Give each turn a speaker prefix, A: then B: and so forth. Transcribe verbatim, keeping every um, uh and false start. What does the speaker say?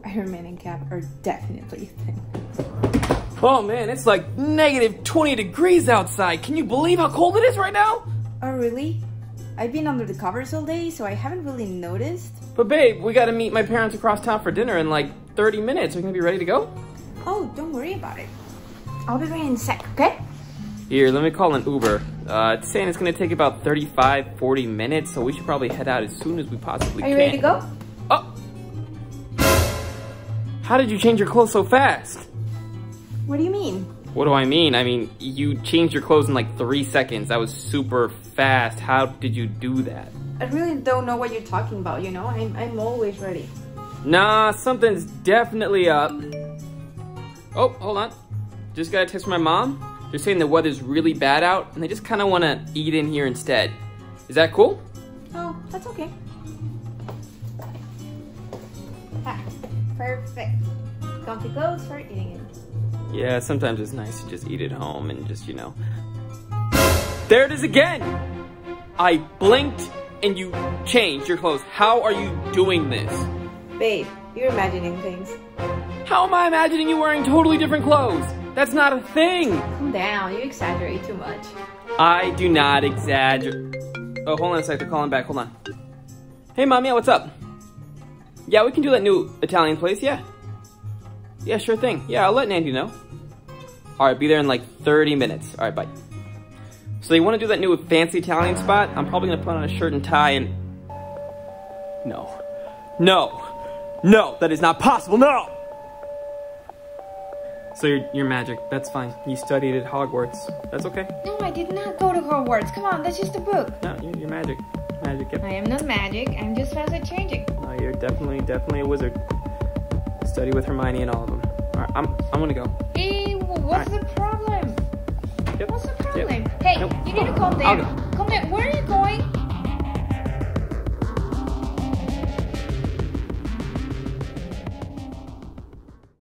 A: Iron Man and Cap are definitely a thing.
B: Oh man, it's like negative twenty degrees outside. Can you believe how cold it is right now?
A: Oh really? I've been under the covers all day, so I haven't really noticed.
B: But babe, we gotta meet my parents across town for dinner in like thirty minutes. Are you gonna be ready to go?
A: Oh, don't worry about it. I'll be ready in a sec, okay?
B: Here, let me call an Uber. Uh, it's saying it's gonna take about thirty-five, forty minutes, so we should probably head out as soon as we possibly
A: Are
B: can.
A: you ready to go?
B: Oh! How did you change your clothes so fast?
A: What do you mean?
B: What do I mean? I mean, you changed your clothes in like three seconds. That was super fast. How did you do that?
A: I really don't know what you're talking about, you know? I'm, I'm always ready.
B: Nah, something's definitely up. Oh, hold on. Just got a text from my mom. They're saying the weather's really bad out, and they just kind of want to eat in here instead. Is that cool?
A: Oh, that's okay. Ah, perfect. Comfy clothes for eating it.
B: Yeah, sometimes it's nice to just eat at home and just, you know. There it is again! I blinked and you changed your clothes. How are you doing this?
A: Babe, you're imagining things.
B: How am I imagining you wearing totally different clothes? That's not a thing.
A: Calm down, you exaggerate too much.
B: I do not exaggerate. Oh, hold on a sec, they're calling back, hold on. Hey, Mom, yeah, what's up? Yeah, we can do that new Italian place, yeah. Yeah, sure thing. Yeah, I'll let Nandy know. All right, be there in like thirty minutes. All right, bye. So you want to do that new fancy Italian spot? I'm probably going to put on a shirt and tie and... No. No. No, that is not possible, no! So you're, you're magic, that's fine. You studied at Hogwarts. That's okay.
A: No, I did not go to Hogwarts. Come on, that's just a book.
B: No, you're, you're magic. Magic, yep.
A: I am not magic, I'm just fast at changing.
B: No, you're definitely, definitely a wizard. Study with Hermione and all of them. All right, I'm, I'm gonna go.
A: Hey, what's
B: right.
A: the problem?
B: Yep.
A: What's the problem?
B: Yep.
A: Hey,
B: Nope.
A: you need to calm
B: I'll
A: down.
B: go.
A: Calm down. Where are you going?